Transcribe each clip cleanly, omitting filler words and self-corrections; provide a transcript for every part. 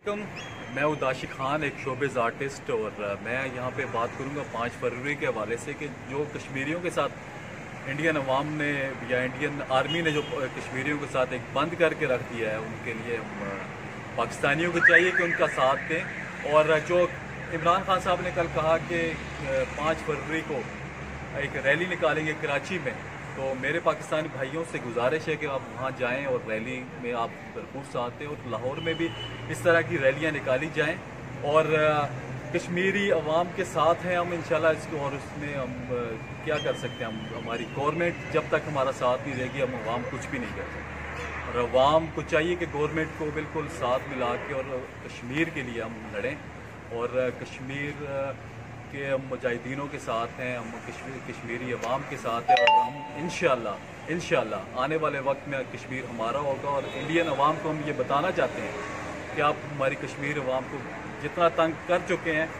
मैं हूँ दाशी खान, एक शोबिज़ आर्टिस्ट, और मैं यहाँ पे बात करूँगा 5 फरवरी के हवाले से कि जो कश्मीरियों के साथ इंडियन अवाम ने या इंडियन आर्मी ने जो कश्मीरियों के साथ एक बंद करके रख दिया है, उनके लिए हम पाकिस्तानियों को चाहिए कि उनका साथ दें। और जो इमरान खान साहब ने कल कहा कि 5 फरवरी को एक रैली निकालेंगे कराची में, तो मेरे पाकिस्तानी भाइयों से गुजारिश है कि आप वहाँ जाएं और रैली में आप भरपूर साथ दें, और लाहौर में भी इस तरह की रैलियाँ निकाली जाएं। और कश्मीरी अवाम के साथ हैं हम इंशाल्लाह इसको, और उसमें हम क्या कर सकते हैं, हम हमारी गवर्नमेंट जब तक हमारा साथ नहीं देगी हम अवाम कुछ भी नहीं कर सकते। और अवाम को चाहिए कि गवर्नमेंट को बिल्कुल साथ मिला के और कश्मीर के लिए हम लड़ें, और कश्मीर के मुजाहिदीनों के साथ हैं, हम कश्मीरी अवाम के साथ हैं, और हम इंशाल्लाह आने वाले वक्त में कश्मीर हमारा होगा। और इंडियन अवाम को हम ये बताना चाहते हैं कि आप हमारी कश्मीर अवाम को जितना तंग कर चुके हैं,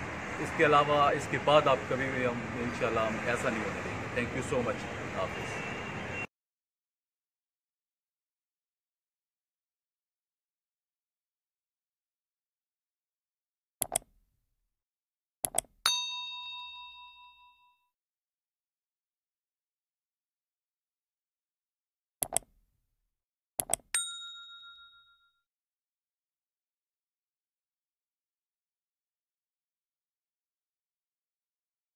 इसके अलावा इसके बाद आप कभी भी हम इंशाल्लाह हम ऐसा नहीं होने देंगे। Thank you so much. हाफिज़।